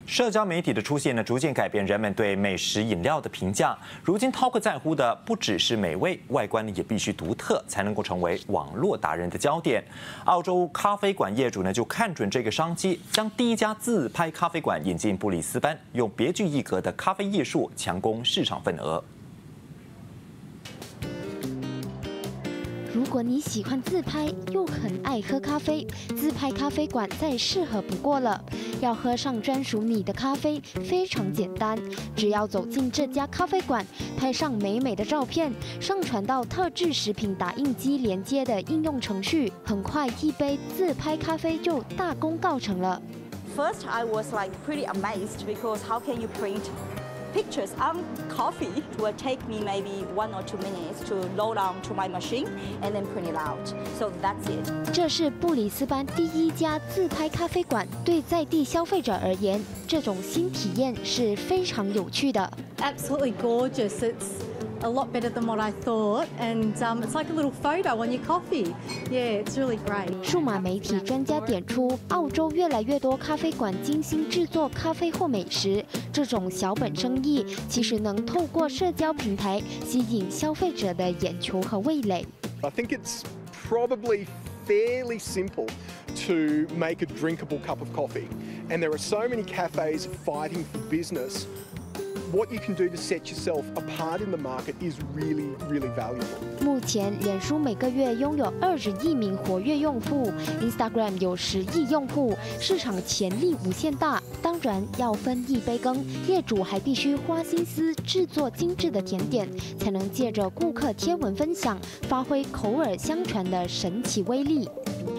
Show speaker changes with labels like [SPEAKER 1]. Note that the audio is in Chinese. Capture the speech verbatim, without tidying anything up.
[SPEAKER 1] 社交媒体的出现呢，逐渐改变人们对美食饮料的评价。如今饕客在乎的不只是美味，外观呢也必须独特，才能够成为网络达人的焦点。澳洲咖啡馆业主呢就看准这个商机，将第一家自拍咖啡馆引进布里斯班，用别具一格的咖啡艺术强攻市场份额。
[SPEAKER 2] 如果你喜欢自拍，又很爱喝咖啡，自拍咖啡馆再适合不过了。要喝上专属你的咖啡，非常简单，只要走进这家咖啡馆，拍上美美的照片，上传到特制食品打印机连接的应用程序，很快一杯自拍咖啡就大功告成了。
[SPEAKER 3] First, I was like pretty amazed because how can you print pictures on coffee? It will take me maybe one or two minutes to load onto my machine and then print it out. So that's it.
[SPEAKER 2] 这是布里斯班第一家自拍咖啡馆，对在地消费者而言，这种新体验是非常有趣的。
[SPEAKER 4] Absolutely gorgeous. It's a lot better than what I thought, and um, it's like a little photo on your coffee. Yeah, it's really great.
[SPEAKER 2] 数码媒体专家点出，澳洲越来越多咖啡馆精心制作咖啡或美食，这种小本生意其实能透过社交平台吸引消费者的眼球和味蕾。
[SPEAKER 5] I think it's probably fairly simple to make a drinkable cup of coffee, and there are so many cafes fighting for business. What you can do to set yourself apart in the market is really, really valuable.
[SPEAKER 2] 目前，脸书每个月拥有二十亿名活跃用户 ，Instagram 有十亿用户，市场潜力无限大。当然，要分一杯羹，业主还必须花心思制作精致的甜点，才能借着顾客贴文分享，发挥口耳相传的神奇威力。